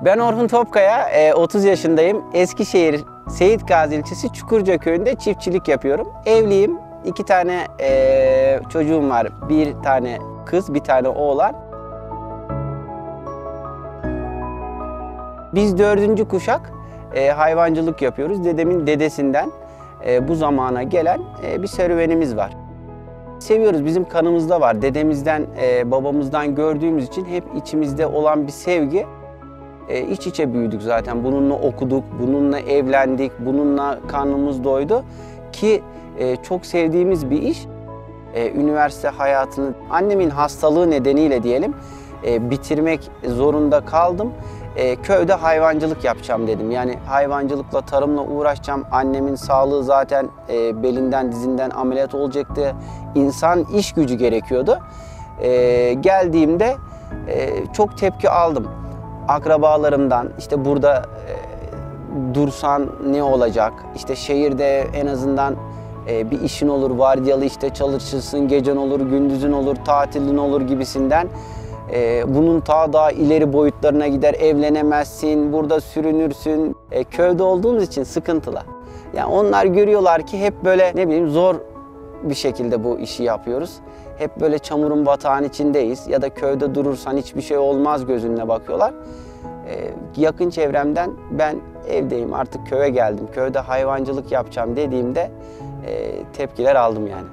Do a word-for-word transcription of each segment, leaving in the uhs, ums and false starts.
Ben Orhun Topkaya, otuz yaşındayım. Eskişehir Seyit Gazi ilçesi Çukurca köyünde çiftçilik yapıyorum. Evliyim. İki tane e, çocuğum var. Bir tane kız, bir tane oğlan. Biz dördüncü kuşak e, hayvancılık yapıyoruz. Dedemin dedesinden e, bu zamana gelen e, bir serüvenimiz var. Seviyoruz, bizim kanımızda var. Dedemizden, e, babamızdan gördüğümüz için hep içimizde olan bir sevgi. E, iç içe büyüdük zaten. Bununla okuduk, bununla evlendik, bununla karnımız doydu. Ki e, çok sevdiğimiz bir iş. E, üniversite hayatını annemin hastalığı nedeniyle diyelim e, bitirmek zorunda kaldım. E, köyde hayvancılık yapacağım dedim. Yani hayvancılıkla, tarımla uğraşacağım. Annemin sağlığı zaten e, belinden, dizinden ameliyat olacaktı. İnsan iş gücü gerekiyordu. E, geldiğimde e, çok tepki aldım. Akrabalarımdan, işte burada e, dursan ne olacak? İşte şehirde en azından e, bir işin olur, vardiyalı işte çalışırsın, gecen olur, gündüzün olur, tatilin olur gibisinden. Ee, bunun ta daha ileri boyutlarına gider, evlenemezsin, burada sürünürsün. Ee, köyde olduğumuz için sıkıntılı. Yani onlar görüyorlar ki hep böyle ne bileyim zor bir şekilde bu işi yapıyoruz. Hep böyle çamurun batağın içindeyiz ya da köyde durursan hiçbir şey olmaz gözünle bakıyorlar. Ee, yakın çevremden ben evdeyim, artık köye geldim, köyde hayvancılık yapacağım dediğimde e, tepkiler aldım yani.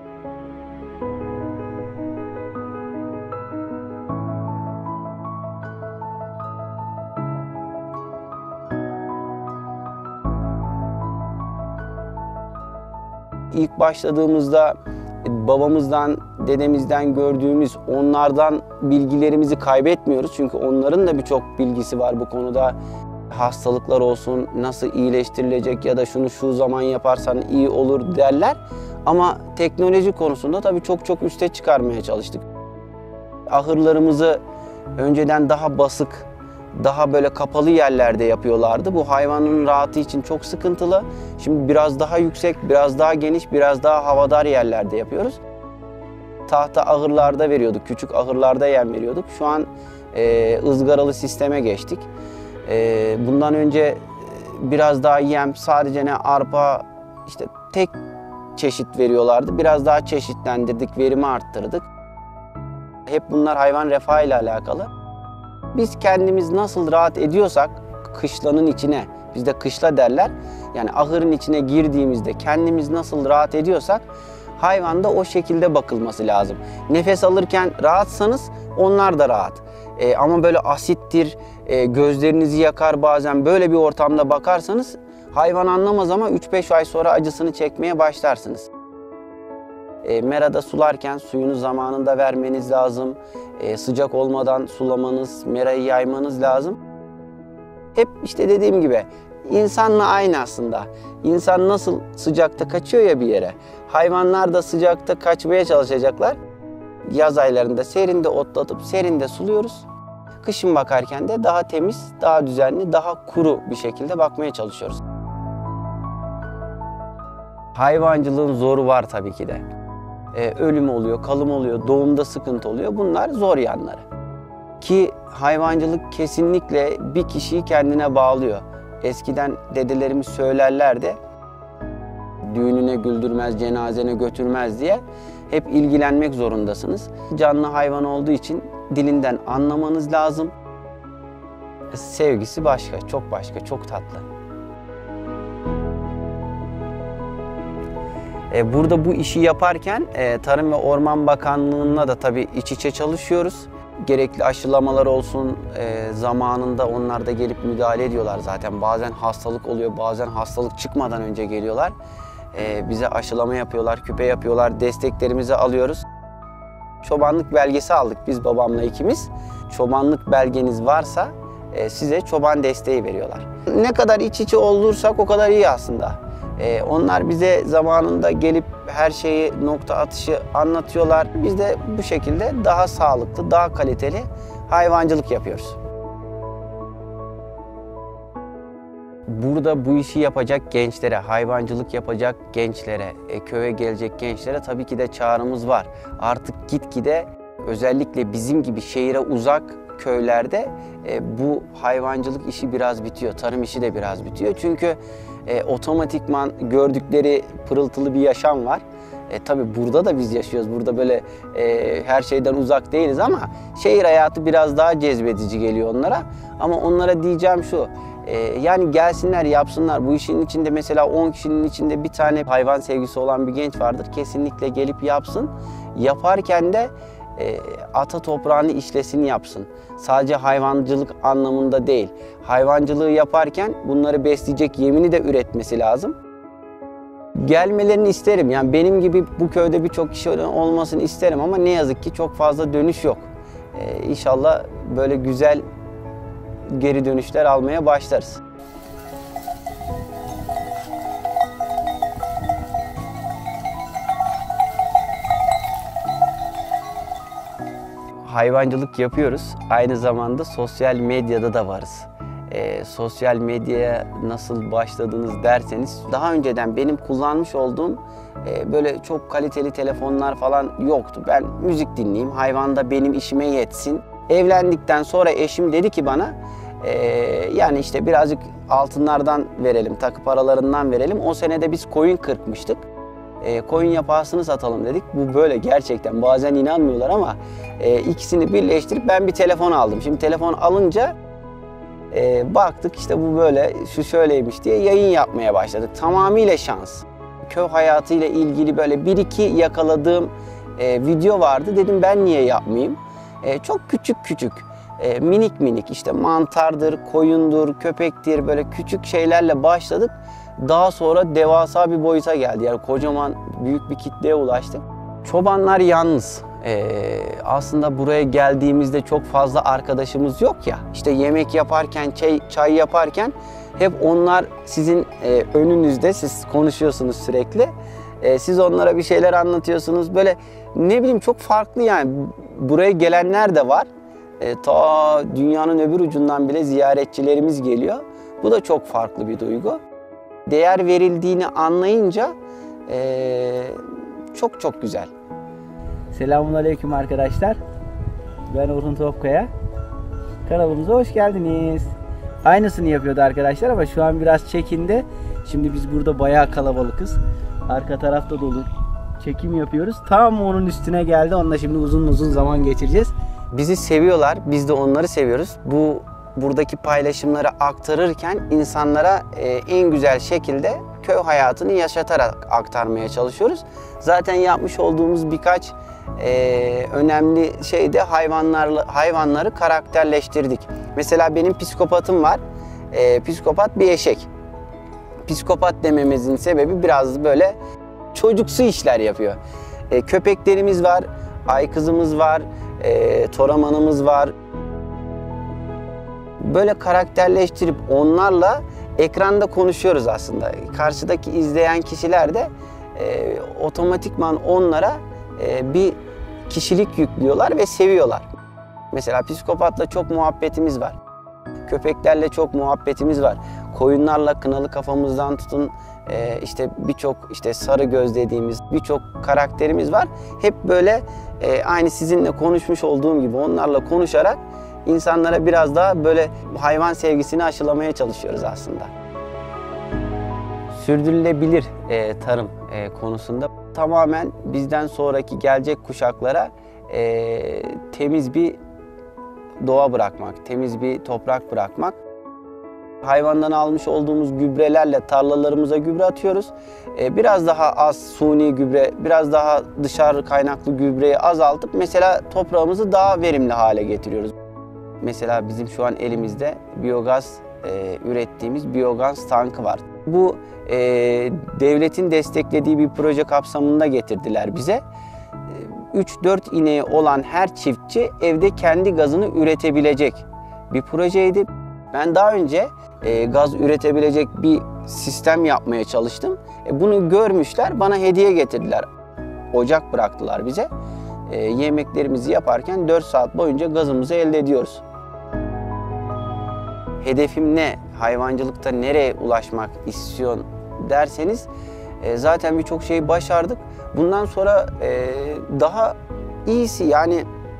İlk başladığımızda babamızdan, dedemizden gördüğümüz onlardan bilgilerimizi kaybetmiyoruz. Çünkü onların da birçok bilgisi var bu konuda. Hastalıklar olsun, nasıl iyileştirilecek ya da şunu şu zaman yaparsan iyi olur derler. Ama teknoloji konusunda tabii çok çok üste çıkarmaya çalıştık. Ahırlarımızı önceden daha basık, daha böyle kapalı yerlerde yapıyorlardı. Bu hayvanın rahatı için çok sıkıntılı. Şimdi biraz daha yüksek, biraz daha geniş, biraz daha havadar yerlerde yapıyoruz. Tahta ahırlarda veriyorduk, küçük ahırlarda yem veriyorduk. Şu an e, ızgaralı sisteme geçtik. E, bundan önce biraz daha yem, sadece ne arpa, işte tek çeşit veriyorlardı. Biraz daha çeşitlendirdik, verimi arttırdık. Hep bunlar hayvan refahı ile alakalı. Biz kendimiz nasıl rahat ediyorsak kışlanın içine, bizde kışla derler. Yani ahırın içine girdiğimizde kendimiz nasıl rahat ediyorsak hayvanda o şekilde bakılması lazım. Nefes alırken rahatsanız onlar da rahat. Ee, ama böyle asittir, e, gözlerinizi yakar bazen, böyle bir ortamda bakarsanız hayvan anlamaz ama üç beş ay sonra acısını çekmeye başlarsınız. E, merada sularken suyunu zamanında vermeniz lazım. E, sıcak olmadan sulamanız, merayı yaymanız lazım. Hep işte dediğim gibi insanla aynı aslında. İnsan nasıl sıcakta kaçıyor ya bir yere, hayvanlar da sıcakta kaçmaya çalışacaklar. Yaz aylarında serinde otlatıp serinde suluyoruz. Kışın bakarken de daha temiz, daha düzenli, daha kuru bir şekilde bakmaya çalışıyoruz. Hayvancılığın zoru var tabii ki de. Ee, ölüm oluyor, kalım oluyor, doğumda sıkıntı oluyor. Bunlar zor yanları. Ki hayvancılık kesinlikle bir kişiyi kendine bağlıyor. Eskiden dedelerimiz söylerlerdi, düğününe güldürmez, cenazene götürmez diye. Hep ilgilenmek zorundasınız. Canlı hayvan olduğu için dilinden anlamanız lazım. Sevgisi başka, çok başka, çok tatlı. Burada bu işi yaparken Tarım ve Orman Bakanlığı'na da tabii iç içe çalışıyoruz. Gerekli aşılamalar olsun, zamanında onlar da gelip müdahale ediyorlar zaten. Bazen hastalık oluyor, bazen hastalık çıkmadan önce geliyorlar. Bize aşılama yapıyorlar, küpe yapıyorlar, desteklerimizi alıyoruz. Çobanlık belgesi aldık biz babamla ikimiz. Çobanlık belgeniz varsa size çoban desteği veriyorlar. Ne kadar iç içe olursak o kadar iyi aslında. Ee, onlar bize zamanında gelip her şeyi nokta atışı anlatıyorlar. Biz de bu şekilde daha sağlıklı, daha kaliteli hayvancılık yapıyoruz. Burada bu işi yapacak gençlere, hayvancılık yapacak gençlere, e, köye gelecek gençlere tabii ki de çağrımız var. Artık gitgide özellikle bizim gibi şehire uzak köylerde e, bu hayvancılık işi biraz bitiyor, tarım işi de biraz bitiyor. Çünkü e, otomatikman gördükleri pırıltılı bir yaşam var. E, tabii burada da biz yaşıyoruz. Burada böyle e, her şeyden uzak değiliz ama şehir hayatı biraz daha cezbedici geliyor onlara. Ama onlara diyeceğim şu, e, yani gelsinler yapsınlar. Bu işin içinde mesela on kişinin içinde bir tane hayvan sevgisi olan bir genç vardır. Kesinlikle gelip yapsın. Yaparken de e, ata toprağını işlesin yapsın. Sadece hayvancılık anlamında değil. Hayvancılığı yaparken bunları besleyecek yemini de üretmesi lazım. Gelmelerini isterim. Yani benim gibi bu köyde birçok kişi olmasını isterim ama ne yazık ki çok fazla dönüş yok. Ee, İnşallah böyle güzel geri dönüşler almaya başlarız. Hayvancılık yapıyoruz. Aynı zamanda sosyal medyada da varız. E, sosyal medyaya nasıl başladınız derseniz, daha önceden benim kullanmış olduğum e, böyle çok kaliteli telefonlar falan yoktu. Ben müzik dinleyeyim, hayvan da benim işime yetsin. Evlendikten sonra eşim dedi ki bana, e, yani işte birazcık altınlardan verelim, takı paralarından verelim. O senede biz koyun kırpmıştık. E, koyun yapasını satalım dedik. Bu böyle gerçekten, bazen inanmıyorlar ama e, ikisini birleştirip ben bir telefon aldım. Şimdi telefon alınca E, baktık işte bu böyle, şu şöyleymiş diye yayın yapmaya başladık. Tamamıyla şans. Köy hayatıyla ilgili böyle bir iki yakaladığım e, video vardı. Dedim ben niye yapmayayım? E, çok küçük küçük, e, minik minik işte mantardır, koyundur, köpektir, böyle küçük şeylerle başladık. Daha sonra devasa bir boyuta geldi. Yani kocaman büyük bir kitleye ulaştık. Çobanlar yalnız. Ee, aslında buraya geldiğimizde çok fazla arkadaşımız yok ya. İşte yemek yaparken, çay, çay yaparken hep onlar sizin e, önünüzde, siz konuşuyorsunuz sürekli. E, siz onlara bir şeyler anlatıyorsunuz. Böyle ne bileyim çok farklı yani. Buraya gelenler de var. E, ta dünyanın öbür ucundan bile ziyaretçilerimiz geliyor. Bu da çok farklı bir duygu. Değer verildiğini anlayınca e, çok çok güzel. Selamünaleyküm arkadaşlar. Ben Orhun Topkaya. Kanalımıza hoş geldiniz. Aynısını yapıyordu arkadaşlar ama şu an biraz çekindi. Şimdi biz burada bayağı kalabalıkız. Arka tarafta dolu. Çekim yapıyoruz. Tam onun üstüne geldi. Onunla şimdi uzun uzun zaman geçireceğiz. Bizi seviyorlar, biz de onları seviyoruz. Bu buradaki paylaşımları aktarırken insanlara e, en güzel şekilde köy hayatını yaşatarak aktarmaya çalışıyoruz. Zaten yapmış olduğumuz birkaç e, önemli şey de hayvanlarla, hayvanları karakterleştirdik. Mesela benim psikopatım var. E, psikopat bir eşek. Psikopat dememizin sebebi biraz böyle çocuksu işler yapıyor. E, köpeklerimiz var, aykızımız var, e, toramanımız var. Böyle karakterleştirip onlarla ekranda konuşuyoruz aslında. Karşıdaki izleyen kişiler de e, otomatikman onlara e, bir kişilik yüklüyorlar ve seviyorlar. Mesela psikopatla çok muhabbetimiz var. Köpeklerle çok muhabbetimiz var. Koyunlarla kınalı kafamızdan tutun e, işte birçok işte sarı göz dediğimiz birçok karakterimiz var. Hep böyle e, aynı sizinle konuşmuş olduğum gibi onlarla konuşarak insanlara biraz daha böyle hayvan sevgisini aşılamaya çalışıyoruz aslında. Sürdürülebilir e, tarım e, konusunda tamamen bizden sonraki gelecek kuşaklara e, temiz bir doğa bırakmak, temiz bir toprak bırakmak. Hayvandan almış olduğumuz gübrelerle tarlalarımıza gübre atıyoruz. E, biraz daha az suni gübre, biraz daha dışarı kaynaklı gübreyi azaltıp mesela toprağımızı daha verimli hale getiriyoruz. Mesela bizim şu an elimizde biyogaz e, ürettiğimiz biyogaz tankı var. Bu e, devletin desteklediği bir proje kapsamında getirdiler bize. üç dört ineği olan her çiftçi evde kendi gazını üretebilecek bir projeydi. Ben daha önce e, gaz üretebilecek bir sistem yapmaya çalıştım. E, bunu görmüşler, bana hediye getirdiler. Ocak bıraktılar bize. E, yemeklerimizi yaparken dört saat boyunca gazımızı elde ediyoruz. Hedefim ne? Hayvancılıkta nereye ulaşmak istiyorsun derseniz e, zaten birçok şeyi başardık. Bundan sonra e, daha iyisi yani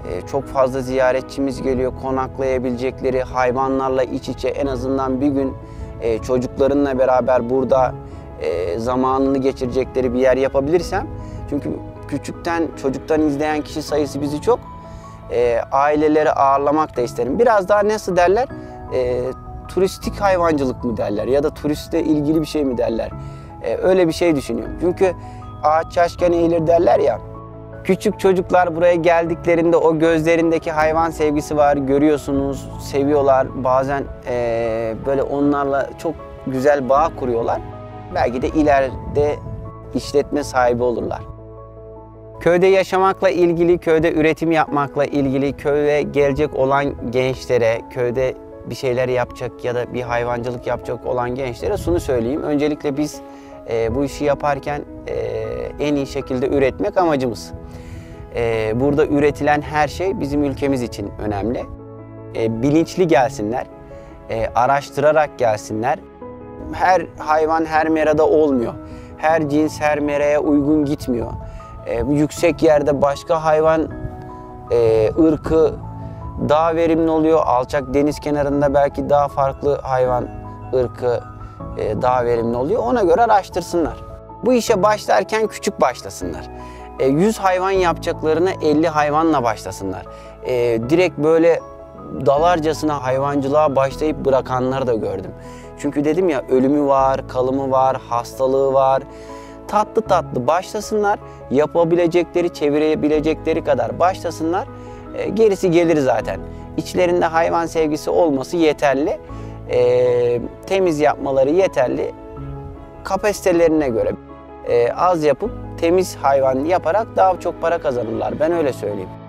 E, çok fazla ziyaretçimiz geliyor. Konaklayabilecekleri, hayvanlarla iç içe en azından bir gün e, çocuklarınla beraber burada e, zamanını geçirecekleri bir yer yapabilirsem. Çünkü küçükten, çocuktan izleyen kişi sayısı bizi çok. E, aileleri ağırlamak da isterim. Biraz daha nasıl derler? E, turistik hayvancılık mı derler ya da turistle ilgili bir şey mi derler? E, öyle bir şey düşünüyorum. Çünkü ağaç yaşken eğilir derler ya. Küçük çocuklar buraya geldiklerinde o gözlerindeki hayvan sevgisi var. Görüyorsunuz, seviyorlar. Bazen e, böyle onlarla çok güzel bağ kuruyorlar. Belki de ileride işletme sahibi olurlar. Köyde yaşamakla ilgili, köyde üretim yapmakla ilgili, köye gelecek olan gençlere, köyde bir şeyler yapacak ya da bir hayvancılık yapacak olan gençlere şunu söyleyeyim. Öncelikle biz e, bu işi yaparken e, en iyi şekilde üretmek amacımız. E, burada üretilen her şey bizim ülkemiz için önemli. E, bilinçli gelsinler, e, araştırarak gelsinler. Her hayvan her merada olmuyor. Her cins her meraya uygun gitmiyor. E, yüksek yerde başka hayvan e, ırkı daha verimli oluyor. Alçak deniz kenarında belki daha farklı hayvan ırkı e, daha verimli oluyor. Ona göre araştırsınlar. Bu işe başlarken küçük başlasınlar. E, yüz hayvan yapacaklarına elli hayvanla başlasınlar. E, direkt böyle dalarcasına hayvancılığa başlayıp bırakanları da gördüm. Çünkü dedim ya, ölümü var, kalımı var, hastalığı var. Tatlı tatlı başlasınlar, yapabilecekleri, çevirebilecekleri kadar başlasınlar. E, gerisi gelir zaten. İçlerinde hayvan sevgisi olması yeterli. E, temiz yapmaları yeterli. Kapasitelerine göre e, az yapıp temiz hayvan yaparak daha çok para kazanırlar. Ben öyle söyleyeyim.